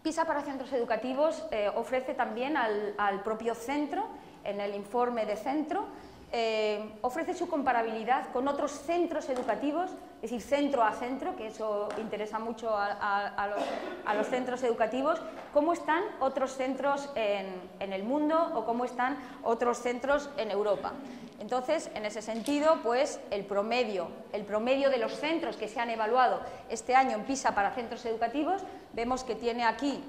PISA para centros educativos ofrece también al propio centro, en el informe de centro, ofrece su comparabilidad con otros centros educativos, es decir, centro a centro, que eso interesa mucho a los centros educativos, cómo están otros centros en el mundo o cómo están otros centros en Europa. Entonces, en ese sentido, pues el promedio de los centros que se han evaluado este año en PISA para centros educativos, vemos que tiene aquí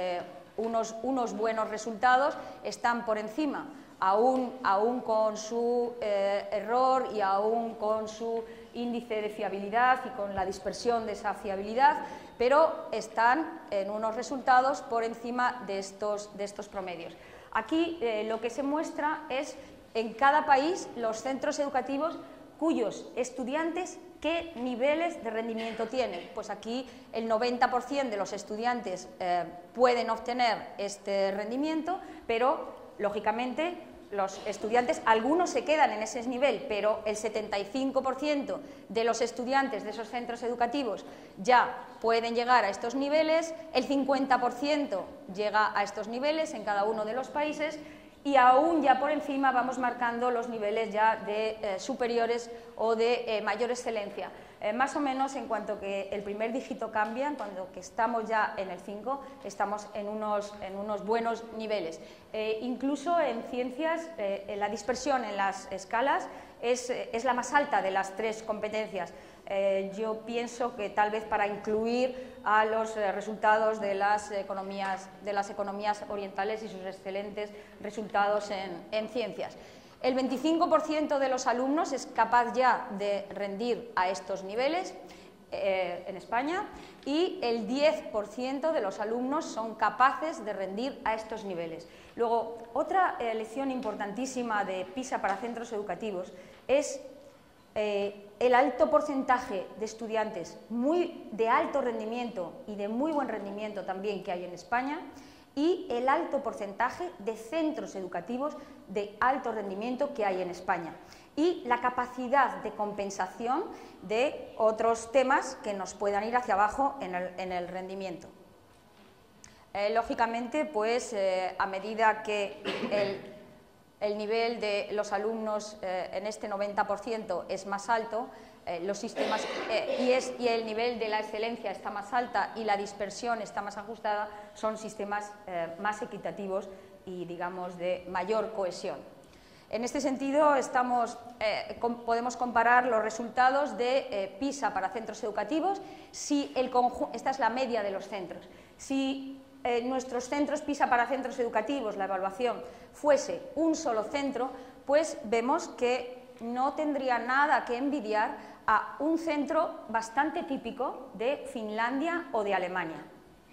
unos buenos resultados, están por encima, aún con su error y aún con su índice de fiabilidad y con la dispersión de esa fiabilidad, pero están en unos resultados por encima de estos promedios. Aquí lo que se muestra es en cada país los centros educativos cuyos estudiantes qué niveles de rendimiento tienen. Pues aquí el 90% de los estudiantes pueden obtener este rendimiento, pero lógicamente los estudiantes, algunos se quedan en ese nivel, pero el 75% de los estudiantes de esos centros educativos ya pueden llegar a estos niveles, el 50% llega a estos niveles en cada uno de los países, y aún ya por encima vamos marcando los niveles ya de superiores o de mayor excelencia. Más o menos en cuanto que el primer dígito cambia, cuando que estamos ya en el 5, estamos en unos buenos niveles. Incluso en ciencias, la dispersión en las escalas es la más alta de las tres competencias. Yo pienso que tal vez para incluir a los resultados de las economías orientales y sus excelentes resultados en ciencias. El 25% de los alumnos es capaz ya de rendir a estos niveles en España y el 10% de los alumnos son capaces de rendir a estos niveles. Luego, otra lección importantísima de PISA para centros educativos es el alto porcentaje de estudiantes de alto rendimiento y de muy buen rendimiento también que hay en España, y el alto porcentaje de centros educativos de alto rendimiento que hay en España, y la capacidad de compensación de otros temas que nos puedan ir hacia abajo en el rendimiento. Lógicamente, pues a medida que el nivel de los alumnos en este 90% es más alto, los sistemas y el nivel de la excelencia está más alta y la dispersión está más ajustada, son sistemas más equitativos y, digamos, de mayor cohesión. En este sentido, podemos comparar los resultados de PISA para centros educativos. Esta es la media de los centros. Si nuestros centros PISA para centros educativos, la evaluación, fuese un solo centro, pues vemos que no tendría nada que envidiar a un centro bastante típico de Finlandia o de Alemania.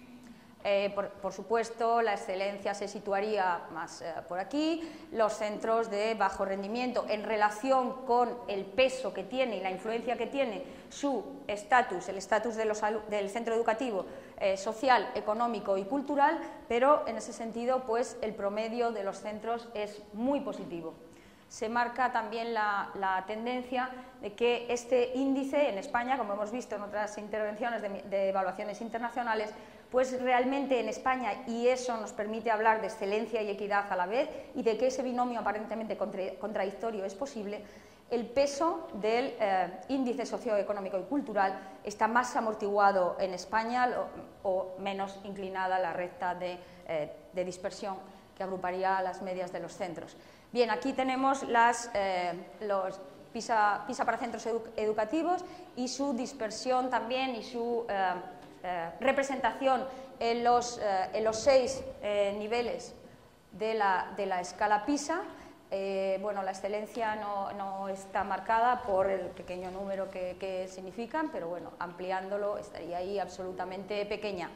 Por supuesto, la excelencia se situaría más por aquí, los centros de bajo rendimiento en relación con el peso que tiene y la influencia que tiene su estatus, el estatus del centro educativo, social, económico y cultural, pero en ese sentido, pues el promedio de los centros es muy positivo. Se marca también la tendencia de que este índice en España, como hemos visto en otras intervenciones de evaluaciones internacionales, pues realmente en España, y eso nos permite hablar de excelencia y equidad a la vez, y de que ese binomio aparentemente contradictorio es posible, el peso del índice socioeconómico y cultural está más amortiguado en España o menos inclinada la recta de dispersión que agruparía las medias de los centros. Bien, aquí tenemos los PISA para centros educativos y su dispersión también y su representación en los 6 niveles de la escala PISA. Bueno, la excelencia no está marcada por el pequeño número que significan, pero bueno, ampliándolo estaría ahí absolutamente pequeña.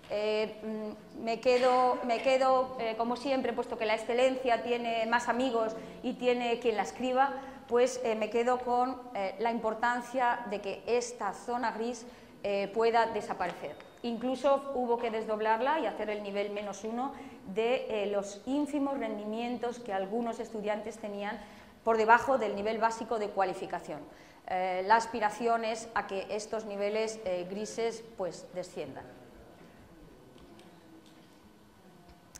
Me quedo como siempre, puesto que la excelencia tiene más amigos y tiene quien la escriba, pues me quedo con la importancia de que esta zona gris pueda desaparecer. Incluso hubo que desdoblarla y hacer el nivel -1 de los ínfimos rendimientos que algunos estudiantes tenían por debajo del nivel básico de cualificación. La aspiración es a que estos niveles grises pues desciendan.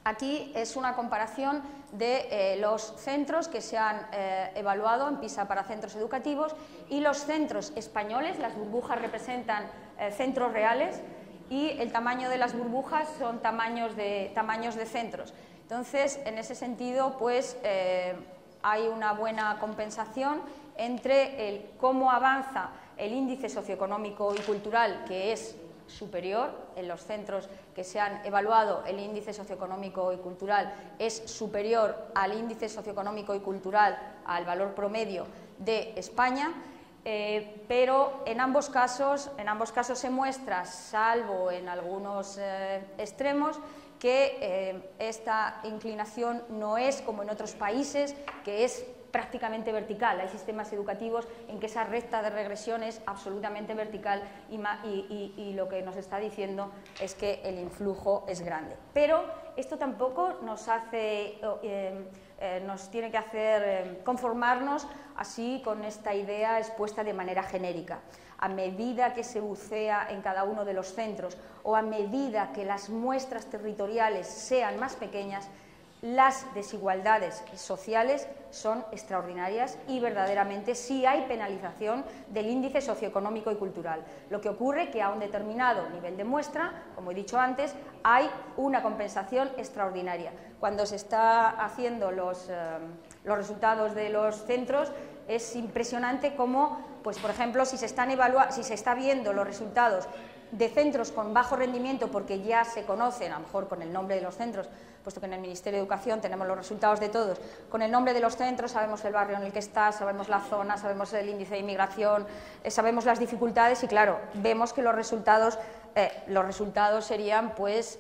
Aquí es una comparación de los centros que se han evaluado en PISA para centros educativos y los centros españoles. Las burbujas representan centros reales y el tamaño de las burbujas son tamaños de centros. Entonces, en ese sentido, pues hay una buena compensación entre cómo avanza el índice socioeconómico y cultural, que es superior en los centros que se han evaluado. El índice socioeconómico y cultural es superior al índice socioeconómico y cultural, al valor promedio de España, pero en ambos casos se muestra, salvo en algunos extremos, que esta inclinación no es como en otros países, que es prácticamente vertical. Hay sistemas educativos en que esa recta de regresión es absolutamente vertical y lo que nos está diciendo es que el influjo es grande. Pero esto tampoco nos tiene que hacer conformarnos así con esta idea expuesta de manera genérica. A medida que se bucea en cada uno de los centros o a medida que las muestras territoriales sean más pequeñas, las desigualdades sociales son extraordinarias y verdaderamente sí hay penalización del índice socioeconómico y cultural. Lo que ocurre es que a un determinado nivel de muestra, como he dicho antes, hay una compensación extraordinaria. Cuando se está haciendo los resultados de los centros, es impresionante cómo, pues, por ejemplo, si se está viendo los resultados de centros con bajo rendimiento, porque ya se conocen, a lo mejor con el nombre de los centros, puesto que en el Ministerio de Educación tenemos los resultados de todos, con el nombre de los centros sabemos el barrio en el que está, sabemos la zona, sabemos el índice de inmigración, sabemos las dificultades y, claro, vemos que los resultados serían, pues,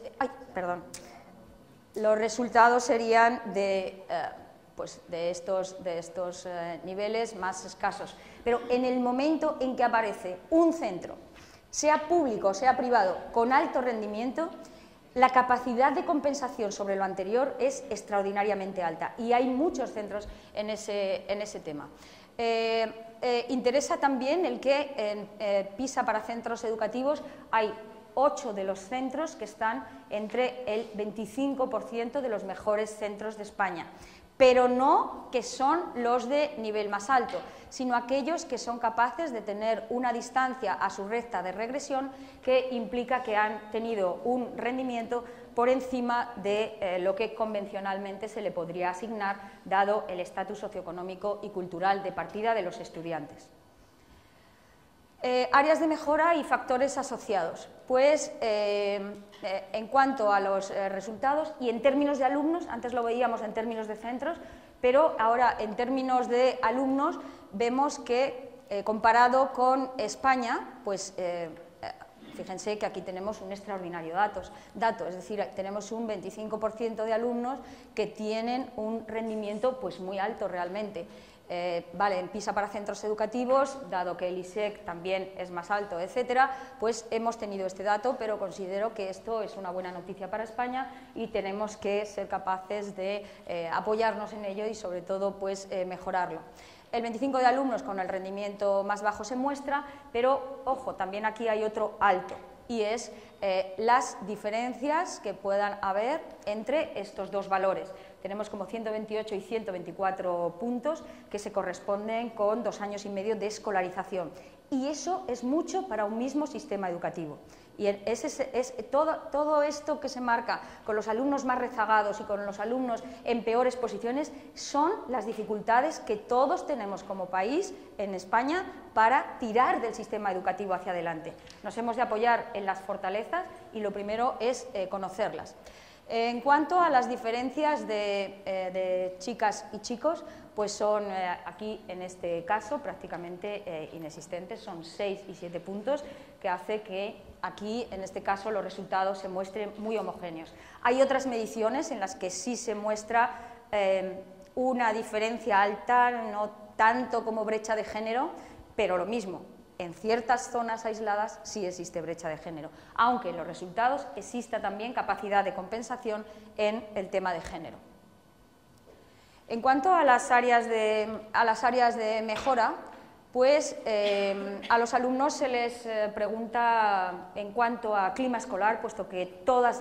los resultados serían de estos niveles más escasos. Pero en el momento en que aparece un centro, sea público o sea privado, con alto rendimiento, la capacidad de compensación sobre lo anterior es extraordinariamente alta y hay muchos centros en ese tema. Interesa también el que en PISA para centros educativos hay 8 de los centros que están entre el 25% de los mejores centros de España, pero no que son los de nivel más alto, sino aquellos que son capaces de tener una distancia a su recta de regresión que implica que han tenido un rendimiento por encima de lo que convencionalmente se le podría asignar, dado el estatus socioeconómico y cultural de partida de los estudiantes. Áreas de mejora y factores asociados. Pues en cuanto a los resultados y en términos de alumnos, antes lo veíamos en términos de centros, pero ahora en términos de alumnos vemos que comparado con España, pues fíjense que aquí tenemos un extraordinario dato, es decir, tenemos un 25% de alumnos que tienen un rendimiento pues muy alto realmente. En PISA para centros educativos, dado que el ISEC también es más alto, etcétera, pues hemos tenido este dato, pero considero que esto es una buena noticia para España y tenemos que ser capaces de apoyarnos en ello y sobre todo pues mejorarlo. El 25% de alumnos con el rendimiento más bajo se muestra, pero ojo, también aquí hay otro alto, y es las diferencias que puedan haber entre estos dos valores. Tenemos como 128 y 124 puntos que se corresponden con 2 años y medio de escolarización. Y eso es mucho para un mismo sistema educativo. Y todo esto que se marca con los alumnos más rezagados y con los alumnos en peores posiciones son las dificultades que todos tenemos como país en España para tirar del sistema educativo hacia adelante. Nos hemos de apoyar en las fortalezas y lo primero es conocerlas. En cuanto a las diferencias de chicas y chicos, pues son aquí en este caso prácticamente inexistentes, son 6 y 7 puntos, que hace que aquí en este caso los resultados se muestren muy homogéneos. Hay otras mediciones en las que sí se muestra una diferencia alta, no tanto como brecha de género, pero lo mismo. En ciertas zonas aisladas sí existe brecha de género, aunque en los resultados exista también capacidad de compensación en el tema de género. En cuanto a las áreas de mejora, pues a los alumnos se les pregunta en cuanto a clima escolar, puesto que todos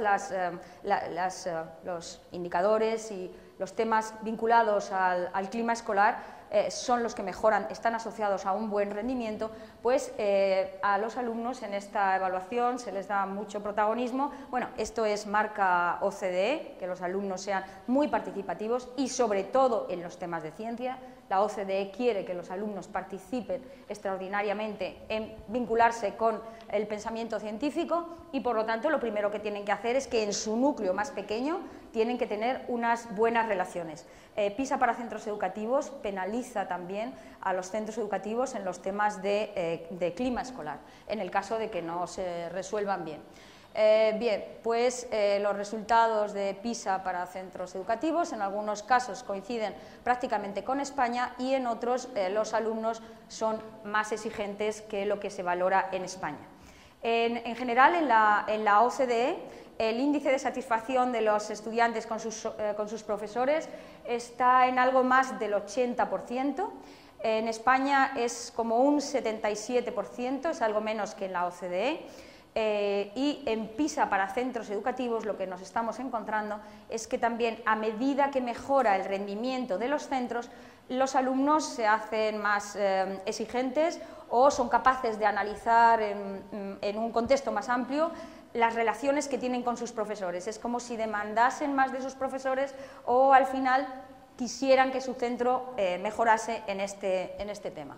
los indicadores y los temas vinculados al clima escolar son los que mejoran, están asociados a un buen rendimiento, pues a los alumnos en esta evaluación se les da mucho protagonismo. Bueno, esto es marca OCDE, que los alumnos sean muy participativos y sobre todo en los temas de ciencia. La OCDE quiere que los alumnos participen extraordinariamente en vincularse con el pensamiento científico y, por lo tanto, lo primero que tienen que hacer es que en su núcleo más pequeño tienen que tener unas buenas relaciones. PISA para centros educativos penaliza también a los centros educativos en los temas de clima escolar, en el caso de que no se resuelvan bien. Bien, pues los resultados de PISA para centros educativos en algunos casos coinciden prácticamente con España y en otros los alumnos son más exigentes que lo que se valora en España. En general, en la OCDE, el índice de satisfacción de los estudiantes con sus profesores está en algo más del 80%. En España es como un 77%, es algo menos que en la OCDE. Y en PISA para centros educativos lo que nos estamos encontrando es que también a medida que mejora el rendimiento de los centros, los alumnos se hacen más exigentes o son capaces de analizar en un contexto más amplio las relaciones que tienen con sus profesores. Es como si demandasen más de sus profesores o al final quisieran que su centro mejorase en este tema.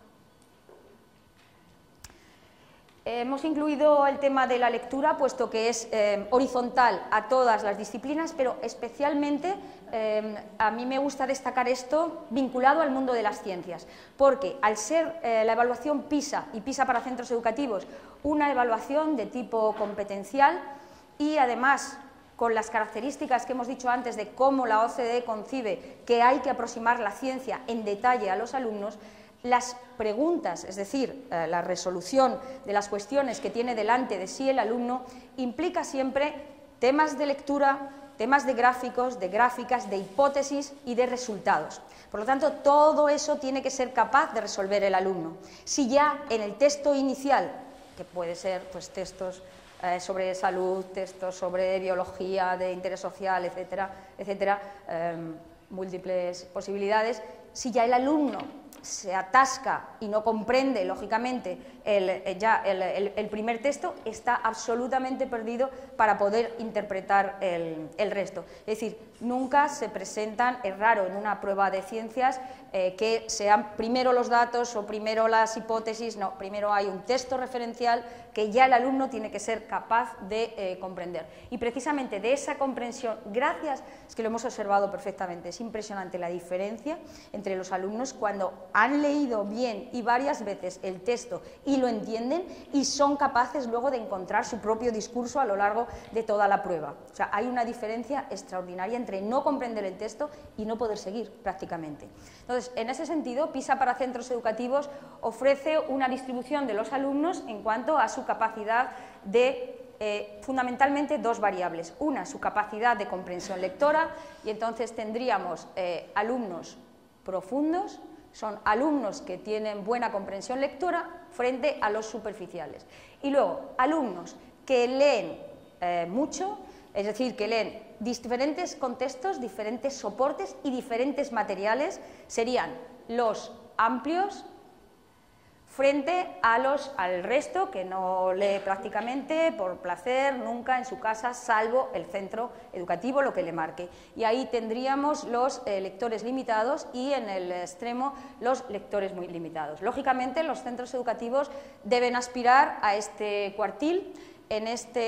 Hemos incluido el tema de la lectura, puesto que es horizontal a todas las disciplinas, pero especialmente a mí me gusta destacar esto vinculado al mundo de las ciencias, porque al ser la evaluación PISA y PISA para centros educativos una evaluación de tipo competencial y además con las características que hemos dicho antes de cómo la OCDE concibe que hay que aproximar la ciencia en detalle a los alumnos, las preguntas, es decir, la resolución de las cuestiones que tiene delante de sí el alumno, implica siempre temas de lectura, temas de gráficos, de gráficas, de hipótesis y de resultados. Por lo tanto, todo eso tiene que ser capaz de resolver el alumno. Si ya en el texto inicial, que puede ser pues, textos sobre salud, textos sobre biología, de interés social, etcétera, etcétera, múltiples posibilidades, si ya el alumno se atasca y no comprende, lógicamente, el primer texto, está absolutamente perdido para poder interpretar el resto. Es decir, nunca se presentan, es raro en una prueba de ciencias que sean primero los datos o primero las hipótesis, no, primero hay un texto referencial que ya el alumno tiene que ser capaz de comprender. Y precisamente de esa comprensión, gracias, es que lo hemos observado perfectamente, es impresionante la diferencia entre los alumnos cuando han leído bien y varias veces el texto y lo entienden y son capaces luego de encontrar su propio discurso a lo largo de toda la prueba. O sea, hay una diferencia extraordinaria entre no comprender el texto y no poder seguir prácticamente. Entonces, en ese sentido, PISA para centros educativos ofrece una distribución de los alumnos en cuanto a su capacidad de fundamentalmente dos variables. Una, su capacidad de comprensión lectora, y entonces tendríamos alumnos profundos, son alumnos que tienen buena comprensión lectora frente a los superficiales. Y luego, alumnos que leen mucho, es decir, que leen diferentes contextos, diferentes soportes y diferentes materiales, serían los amplios frente al resto que no lee prácticamente por placer, nunca en su casa, salvo el centro educativo, lo que le marque. Y ahí tendríamos los lectores limitados y en el extremo los lectores muy limitados. Lógicamente, los centros educativos deben aspirar a este cuartil. En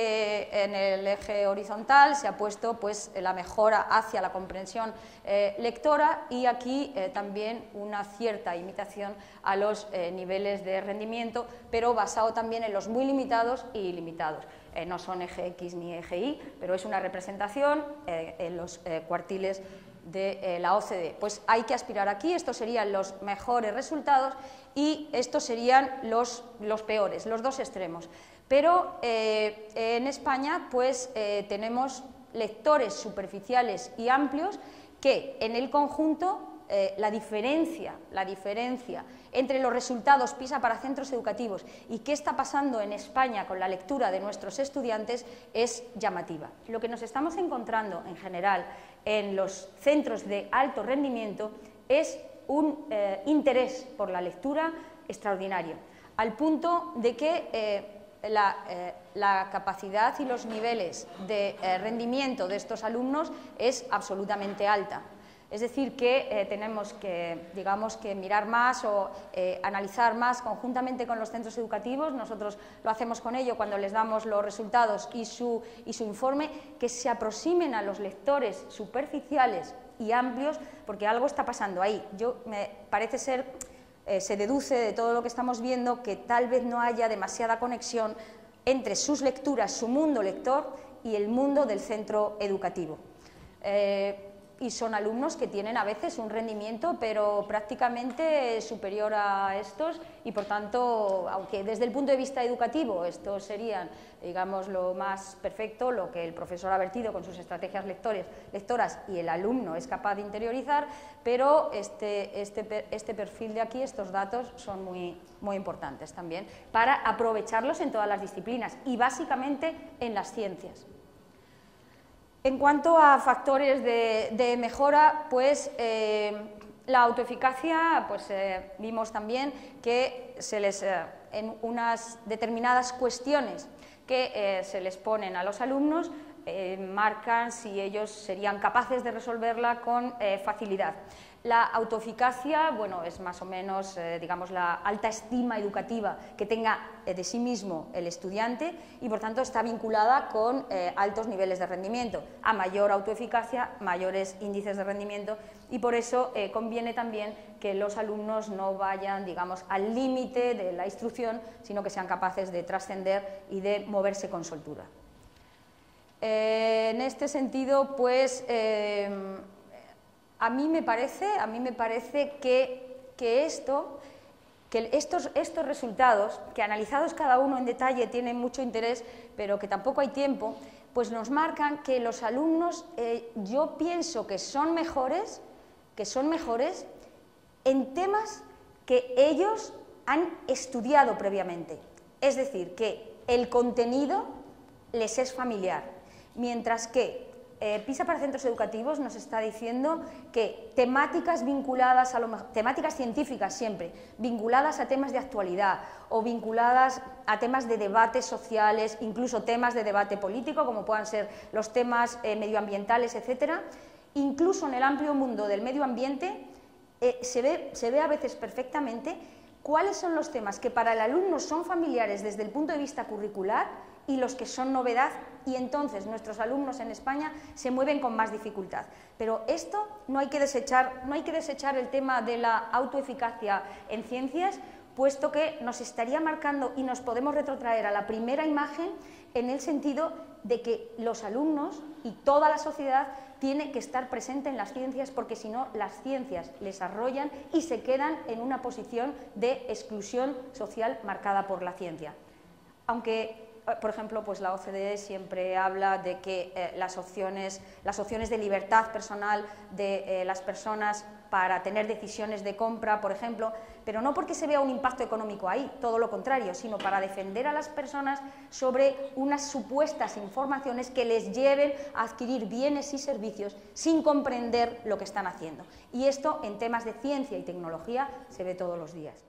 el eje horizontal se ha puesto pues, la mejora hacia la comprensión lectora y aquí también una cierta imitación a los niveles de rendimiento, pero basado también en los muy limitados y ilimitados. No son eje X ni eje Y, pero es una representación en los cuartiles de la OCDE. Pues hay que aspirar aquí, estos serían los mejores resultados y estos serían los peores, los dos extremos. Pero en España pues, tenemos lectores superficiales y amplios que en el conjunto la diferencia entre los resultados PISA para centros educativos y qué está pasando en España con la lectura de nuestros estudiantes es llamativa. Lo que nos estamos encontrando en general en los centros de alto rendimiento es un interés por la lectura extraordinario, al punto de que la capacidad y los niveles de rendimiento de estos alumnos es absolutamente alta. Es decir, que tenemos que, digamos, que mirar más o analizar más conjuntamente con los centros educativos. Nosotros lo hacemos con ello cuando les damos los resultados y su informe, que se aproximen a los lectores superficiales y amplios, porque algo está pasando ahí. Me parece ser, se deduce de todo lo que estamos viendo, que tal vez no haya demasiada conexión entre sus lecturas, su mundo lector y el mundo del centro educativo. Y son alumnos que tienen a veces un rendimiento, pero prácticamente superior a estos, y por tanto, aunque desde el punto de vista educativo estos serían, digamos, lo más perfecto, lo que el profesor ha vertido con sus estrategias lectoras y el alumno es capaz de interiorizar, pero este perfil de aquí, estos datos, son muy importantes también para aprovecharlos en todas las disciplinas y básicamente en las ciencias. En cuanto a factores de mejora, pues la autoeficacia, pues vimos también que en unas determinadas cuestiones que se les ponen a los alumnos, marcan si ellos serían capaces de resolverla con facilidad. La autoeficacia, bueno, es más o menos, digamos, la alta estima educativa que tenga de sí mismo el estudiante y, por tanto, está vinculada con altos niveles de rendimiento. A mayor autoeficacia, mayores índices de rendimiento, y por eso conviene también que los alumnos no vayan, digamos, al límite de la instrucción, sino que sean capaces de trascender y de moverse con soltura. En este sentido, pues, a mí me parece que estos resultados, que analizados cada uno en detalle tienen mucho interés, pero que tampoco hay tiempo, pues nos marcan que los alumnos, yo pienso que son mejores en temas que ellos han estudiado previamente. Es decir, que el contenido les es familiar, mientras que PISA para centros educativos nos está diciendo que temáticas vinculadas temáticas científicas siempre, vinculadas a temas de actualidad o vinculadas a temas de debates sociales, incluso temas de debate político, como puedan ser los temas medioambientales, etcétera, incluso en el amplio mundo del medio ambiente, se ve a veces perfectamente cuáles son los temas que para el alumno son familiares desde el punto de vista curricular y los que son novedad, y entonces nuestros alumnos en España se mueven con más dificultad. Pero esto no hay que desechar el tema de la autoeficacia en ciencias, puesto que nos estaría marcando y nos podemos retrotraer a la primera imagen en el sentido de que los alumnos y toda la sociedad tiene que estar presente en las ciencias, porque si no, las ciencias les arrollan y se quedan en una posición de exclusión social marcada por la ciencia. Aunque, por ejemplo, pues la OCDE siempre habla de que las opciones de libertad personal de las personas para tener decisiones de compra, por ejemplo, pero no porque se vea un impacto económico ahí, todo lo contrario, sino para defender a las personas sobre unas supuestas informaciones que les lleven a adquirir bienes y servicios sin comprender lo que están haciendo. Y esto en temas de ciencia y tecnología se ve todos los días.